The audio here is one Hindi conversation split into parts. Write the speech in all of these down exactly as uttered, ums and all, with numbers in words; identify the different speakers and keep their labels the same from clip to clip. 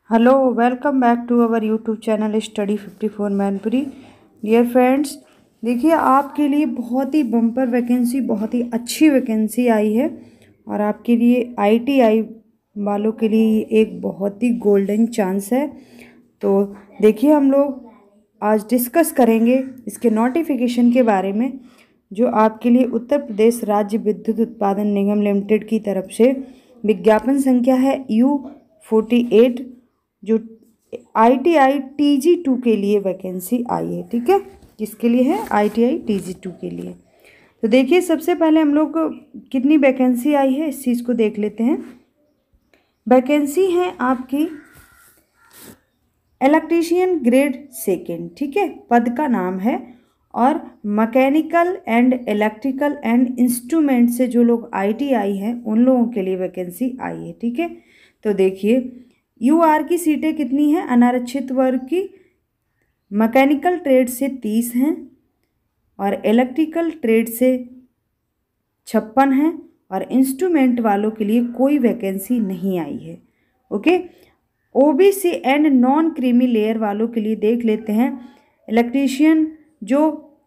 Speaker 1: Hello, welcome back to our YouTube channel study fifty four Mainpuri. Dear friends, देखिए आपके लिए बहुत ही बम्पर वैकेंसी, बहुत ही अच्छी वैकेंसी आई है और आपके लिए आईटीआई वालों के लिए एक बहुत ही गोल्डन चांस है। तो देखिए हम लोग आज डिस्कस करेंगे इसके नोटिफिकेशन के बारे में, जो आपके लिए उत्तर प्रदेश राज्य विद्युत उत्पादन निगम लिमिटेड की तरफ से विज्ञापन संख्या है यू फोर्टी एट, जो I T I T G two के लिए वैकेंसी आई है। ठीक है, किसके लिए है? I T I T G two के लिए। तो देखिए सबसे पहले हम लोग कितनी वैकेंसी आई है इस चीज़ को देख लेते हैं। वैकेंसी है आपकी इलेक्ट्रीशियन ग्रेड सेकेंड, ठीक है, पद का नाम है। और mechanical and electrical and instrument से जो लोग आई टी आई हैं उन लोगों के लिए वैकेंसी आई है। ठीक है, तो देखिए यू आर की सीटें कितनी हैं? अनारक्षित वर्ग की मैकेनिकल ट्रेड से तीस हैं और इलेक्ट्रिकल ट्रेड से छप्पन हैं और इंस्ट्रूमेंट वालों के लिए कोई वैकेंसी नहीं आई है। Okay, OBC and non creamy layer वालों के लिए देख लेते हैं। इलेक्ट्रीशियन जो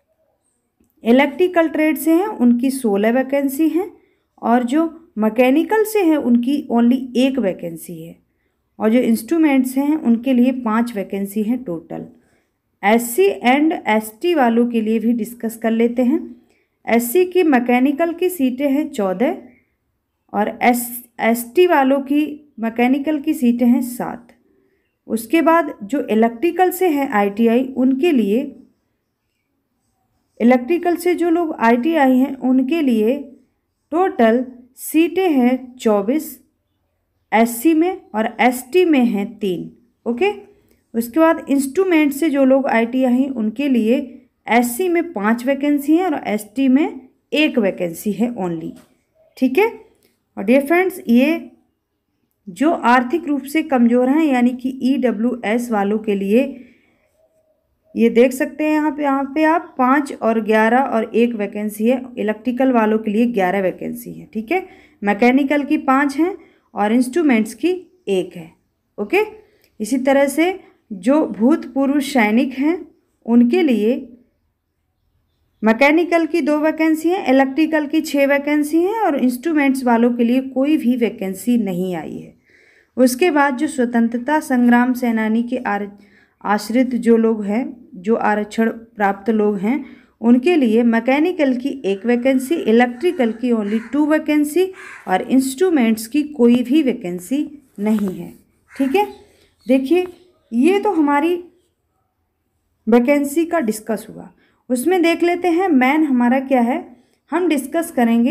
Speaker 1: इलेक्ट्रिकल ट्रेड से हैं उनकी सोलह वैकेंसी हैं और जो मैकेनिकल से हैं उनकी ओनली एक वैकेंसी है और जो इंस्ट्रूमेंट्स हैं उनके लिए पांच वैकेंसी हैं टोटल। एससी एंड एसटी वालों के लिए भी डिस्कस कर लेते हैं। एससी की मैकेनिकल की सीटें हैं चौदह और एस एसटी वालों की मैकेनिकल की सीटें हैं सात। उसके बाद जो इलेक्ट्रिकल से हैं आईटीआई, उनके लिए इलेक्ट्रिकल से जो लोग आईटीआई हैं उनके लिए टोटल सीटें हैं चौबीस एससी में और एसटी में हैं तीन। ओके, उसके बाद इंस्ट्रूमेंट से जो लोग आईटीआई हैं उनके लिए एससी में पांच वैकेंसी हैं और एसटी में एक वैकेंसी है ओनली। ठीक है, और डियर फ्रेंड्स, ये जो आर्थिक रूप से कमज़ोर हैं यानी कि ईडब्ल्यू एस वालों के लिए ये देख सकते हैं यहाँ पे यहाँ पे आप पाँच और ग्यारह और एक वैकेंसी है। इलेक्ट्रिकल वालों के लिए ग्यारह वैकेंसी है। ठीक है, मैकेनिकल की पाँच हैं और इंस्ट्रूमेंट्स की एक है। ओके, इसी तरह से जो भूतपूर्व सैनिक हैं उनके लिए मैकेनिकल की दो वैकेंसी हैं, इलेक्ट्रिकल की छः वैकेंसी हैं और इंस्ट्रूमेंट्स वालों के लिए कोई भी वैकेंसी नहीं आई है। उसके बाद जो स्वतंत्रता संग्राम सेनानी के आर आश्रित जो लोग हैं, जो आरक्षण प्राप्त लोग हैं, उनके लिए मैकेनिकल की एक वैकेंसी, इलेक्ट्रिकल की ओनली टू वैकेंसी और इंस्ट्रूमेंट्स की कोई भी वैकेंसी नहीं है। ठीक है, देखिए ये तो हमारी वैकेंसी का डिस्कस हुआ। उसमें देख लेते हैं मेन हमारा क्या है। हम डिस्कस करेंगे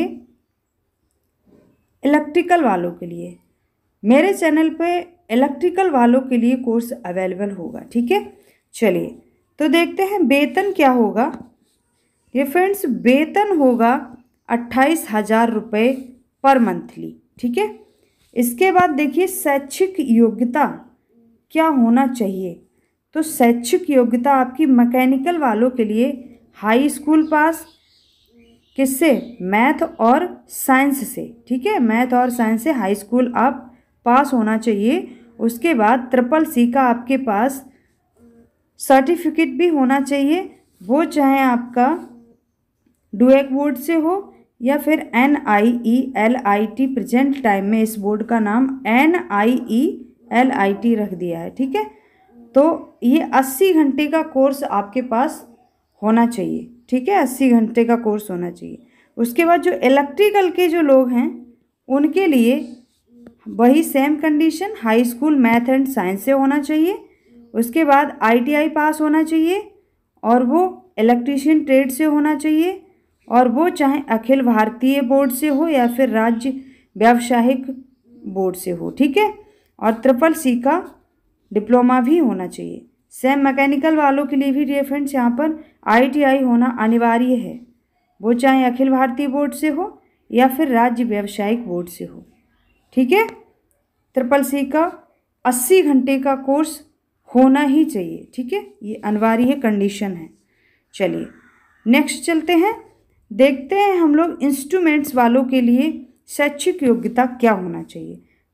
Speaker 1: इलेक्ट्रिकल वालों के लिए। मेरे चैनल पे इलेक्ट्रिकल वालों के लिए कोर्स अवेलेबल होगा। ठीक है, चलिए तो देखते हैं वेतन क्या होगा। ये फ्रेंड्स, वेतन होगा अट्ठाईस हजार रुपये पर मंथली। ठीक है, इसके बाद देखिए शैक्षिक योग्यता क्या होना चाहिए। तो शैक्षिक योग्यता आपकी मैकेनिकल वालों के लिए हाई स्कूल पास, किससे? मैथ और साइंस से। ठीक है, मैथ और साइंस से हाई स्कूल आप पास होना चाहिए। उसके बाद ट्रिपल सी का आपके पास सर्टिफिकेट भी होना चाहिए, वो चाहे आपका डुएक बोर्ड से हो या फिर N I E L I T. Present time में इस बोर्ड का नाम N I E L I T रख दिया है। ठीक है, तो ये अस्सी घंटे का कोर्स आपके पास होना चाहिए। ठीक है, अस्सी घंटे का कोर्स होना चाहिए। उसके बाद जो इलेक्ट्रिकल के जो लोग हैं उनके लिए वही same condition, high school math and science से होना चाहिए। उसके बाद आईटीआई पास होना चाहिए और वो इलेक्ट्रीशियन ट्रेड से होना चाहिए और वो चाहे अखिल भारतीय बोर्ड से हो या फिर राज्य व्यावसायिक बोर्ड से हो। ठीक है, और ट्रिपल सी का डिप्लोमा भी होना चाहिए। सेम मैकेनिकल वालों के लिए भी डियर फ्रेंड्स यहाँ पर आईटीआई होना अनिवार्य है, वो चाहे अखिल भारतीय बोर्ड से हो या फिर राज्य व्यावसायिक बोर्ड से हो। ठीक है, ट्रिपल सी का अस्सी घंटे का कोर्स होना ही चाहिए। ठीक है, ये अनिवार्य कंडीशन है। चलिए नेक्स्ट चलते हैं, देखते हैं हम लोग इंस्ट्रूमेंट्स वालों के लिए शैक्षिक योग्यता क्या होना चाहिए।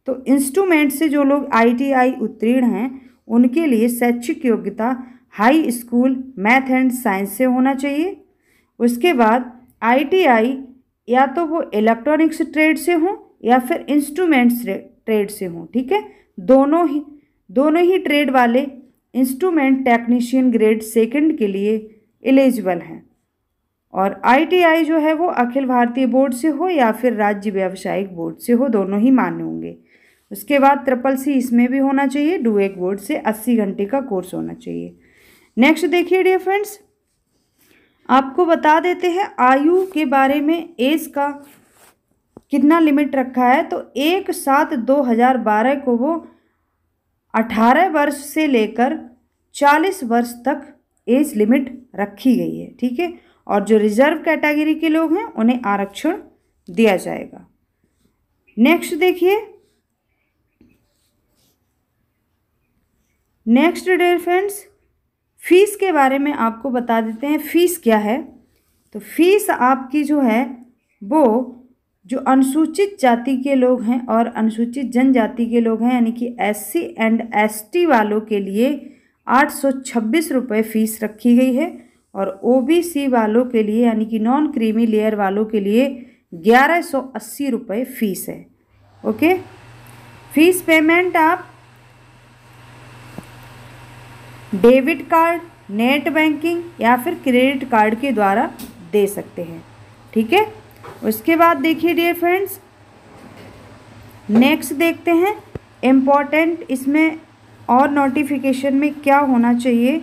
Speaker 1: तो इंस्ट्रूमेंट से जो लोग आईटीआई उत्तीर्ण हैं उनके लिए शैक्षिक योग्यता high school math and science से होना चाहिए। उसके बाद आईटीआई या तो वो इलेक्ट्रॉनिक्स ट्रेड से हो या फिर इंस्ट्रूमेंट्स ट्रेड से हो, ठीक है। दोनों ही दोनों ही ट्रेड वाले इंस्ट्रूमेंट टेक्नीशियन ग्रेड सेकंड के लिए एलिजिबल हैं। और आईटीआई जो है वो अखिल भारतीय बोर्ड से हो या फिर राज्य व्यावसायिक बोर्ड से हो, दोनों ही मान्य होंगे। उसके बाद ट्रिपल सी इसमें भी होना चाहिए, डुएक बोर्ड से अस्सी घंटे का कोर्स होना चाहिए। नेक्स्ट देखिए डियर फ्रेंड्स, आपको बता देते हैं आयु के बारे में, एज का कितना लिमिट रखा है। तो एक सात दो हजार बारह को वो अठारह वर्ष से लेकर चालीस वर्ष तक एज लिमिट रखी गई है, ठीक है। और जो रिजर्व कैटेगरी के लोग हैं उन्हें आरक्षण दिया जाएगा। नेक्स्ट देखिए, नेक्स्ट डियर फ्रेंड्स, फीस के बारे में आपको बता देते हैं फीस क्या है। तो फीस आपकी जो है वो जो अनुसूचित जाति के लोग हैं और अनुसूचित जनजाति के लोग हैं यानी कि एससी एंड एसटी वालों के लिए आठ सौ छब्बीस रुपये फीस रखी गई है और ओबीसी वालों के लिए यानी कि नॉन क्रीमी लेयर वालों के लिए ग्यारह सौ अस्सी रुपये फीस है। ओके, फीस पेमेंट आप डेबिट कार्ड, नेट बैंकिंग या फिर क्रेडिट कार्ड के द्वारा दे सकते हैं, ठीक है। उसके बाद देखिए डियर फ्रेंड्स, नेक्स्ट देखते हैं इम्पॉर्टेंट इसमें और नोटिफिकेशन में क्या होना चाहिए।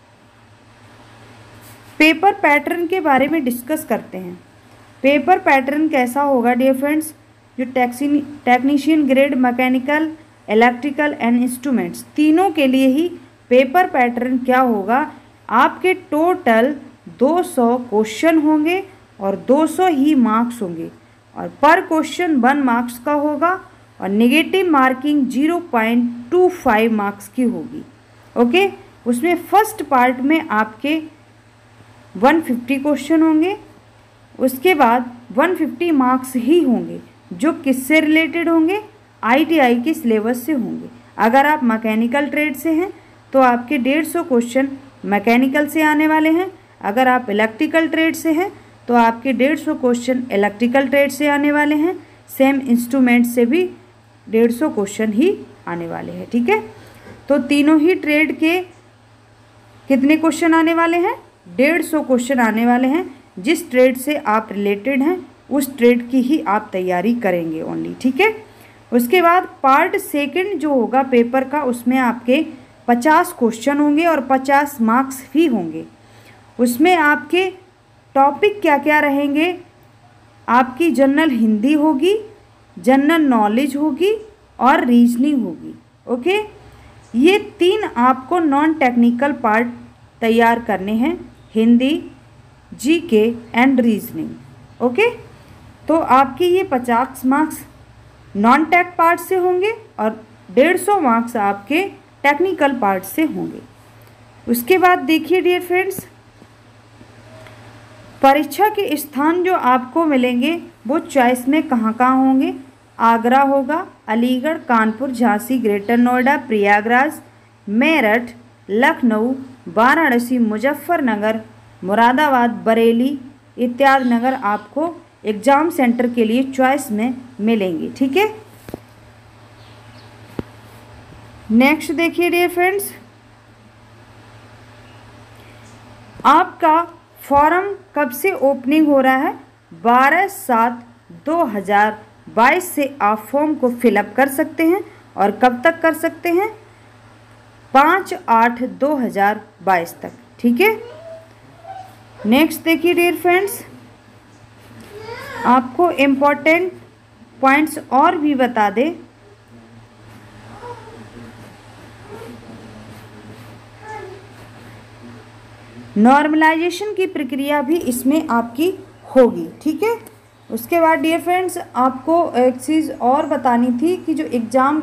Speaker 1: पेपर पैटर्न के बारे में डिस्कस करते हैं। पेपर पैटर्न कैसा होगा डियर फ्रेंड्स, जो टैक्सी technician grade mechanical, electrical and instruments तीनों के लिए ही पेपर पैटर्न क्या होगा, आपके टोटल दो सौ क्वेश्चन होंगे और दो सौ ही मार्क्स होंगे और पर क्वेश्चन वन मार्क्स का होगा और negative marking zero point two five marks की होगी। ओके, उसमें फर्स्ट पार्ट में आपके एक सौ पचास क्वेश्चन होंगे, उसके बाद एक सौ पचास मार्क्स ही होंगे जो किससे रिलेटेड होंगे, आईटीआई के सिलेबस से होंगे। अगर आप मैकेनिकल ट्रेड से हैं तो आपके डेढ़ सौ क्वेश्चन मैकेनिकल से आने वाले हैं। अगर आप इलेक्ट्रिकल ट्रेड से हैं तो आपके डेढ़ सौ क्वेश्चन इलेक्ट्रिकल ट्रेड से आने वाले हैं। सेम इंस्ट्रूमेंट से भी डेढ़ सौ क्वेश्चन ही आने वाले हैं, ठीक है। तो तीनों ही ट्रेड के कितने क्वेश्चन आने वाले हैं, डेढ़ सौ क्वेश्चन आने वाले हैं। जिस ट्रेड से आप रिलेटेड हैं उस ट्रेड की ही आप तैयारी करेंगे ओनली, ठीक है। उसके बाद पार्ट सेकंड जो होगा पेपर का, उसमें आपके पचास क्वेश्चन होंगे और पचास मार्क्स भी होंगे। उसमें आपके टॉपिक क्या क्या रहेंगे, आपकी जनरल हिंदी होगी, जनरल नॉलेज होगी और रीजनिंग होगी। ओके, ये तीन आपको नॉन टेक्निकल पार्ट तैयार करने हैं, Hindi, GK and reasoning. Okay, तो आपकी ये पचास मार्क्स नॉन टेक पार्ट से होंगे और डेढ़ सौ मार्क्स आपके टेक्निकल पार्ट से होंगे। उसके बाद देखिए डियर फ्रेंड्स, परीक्षा के स्थान जो आपको मिलेंगे वो चॉइस में कहाँ कहाँ होंगे। आगरा होगा, अलीगढ़, कानपुर, झांसी, ग्रेटर नोएडा, प्रयागराज, मेरठ, लखनऊ, वाराणसी, मुजफ्फरनगर, मुरादाबाद, बरेली इत्यादि नगर आपको एग्ज़ाम सेंटर के लिए चॉइस में मिलेंगे, ठीक है। नेक्स्ट देखिए डियर फ्रेंड्स, आपका फॉर्म कब से ओपनिंग हो रहा है, बारह सात दो हज़ार बाईस से आप फॉर्म को फिलअप कर सकते हैं और कब तक कर सकते हैं, पाँच आठ दो हज़ार बाईस तक, ठीक है। नेक्स्ट देखिए डियर फ्रेंड्स, आपको इम्पोर्टेंट पॉइंट्स और भी बता दें। नॉर्मलाइजेशन की प्रक्रिया भी इसमें आपकी होगी, ठीक है। उसके बाद डियर फ्रेंड्स, आपको एक चीज़ और बतानी थी कि जो एग्ज़ाम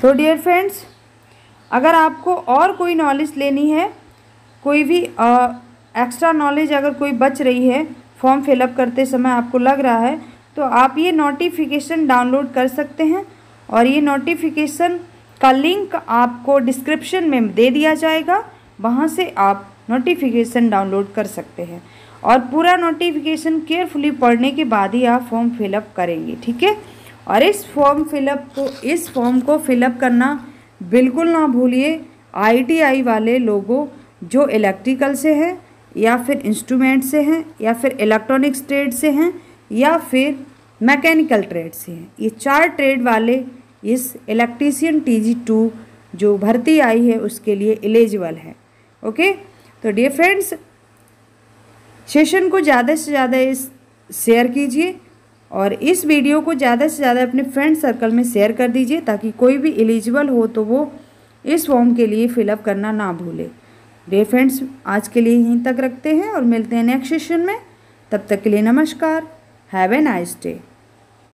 Speaker 1: तो डियर फ्रेंड्स, अगर आपको और कोई नॉलेज लेनी है, कोई भी एक्स्ट्रा नॉलेज अगर कोई बच रही है फॉर्म फिलअप करते समय आपको लग रहा है, तो आप ये नोटिफिकेशन डाउनलोड कर सकते हैं और ये नोटिफिकेशन का लिंक आपको डिस्क्रिप्शन में दे दिया जाएगा, वहाँ से आप नोटिफिकेशन डाउनलोड कर सकते हैं और पूरा नोटिफिकेशन केयरफुली पढ़ने के बाद ही आप फॉर्म फिलअप करेंगे, ठीक है। और इस फॉर्म फिलअप को इस फॉर्म को फिलअप करना बिल्कुल ना भूलिए। आईटीआई वाले लोगों जो इलेक्ट्रिकल से हैं या फिर इंस्ट्रूमेंट से हैं या फिर इलेक्ट्रॉनिक्स ट्रेड से हैं या फिर मैकेनिकल ट्रेड से हैं, ये चार ट्रेड वाले इस इलेक्ट्रीशियन टी जी टू जो भर्ती आई है उसके लिए एलिजिबल है। ओके, तो डियर फ्रेंड्स, सेशन को ज़्यादा से ज़्यादा इस शेयर कीजिए और इस वीडियो को ज़्यादा से ज़्यादा अपने फ्रेंड सर्कल में शेयर कर दीजिए ताकि कोई भी एलिजिबल हो तो वो इस फॉर्म के लिए फिलअप करना ना भूले। डियर फ्रेंड्स, आज के लिए यहीं तक रखते हैं और मिलते हैं नेक्स्ट सेशन में। तब तक के लिए नमस्कार। Have a nice day.